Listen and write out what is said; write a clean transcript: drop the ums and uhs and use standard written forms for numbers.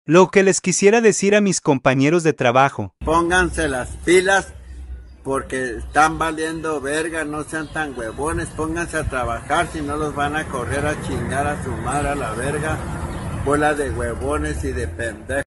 Lo que les quisiera decir a mis compañeros de trabajo. Pónganse las pilas porque están valiendo verga, no sean tan huevones, pónganse a trabajar, si no los van a correr a chingar a su madre a la verga, bola de huevones y de pendejos.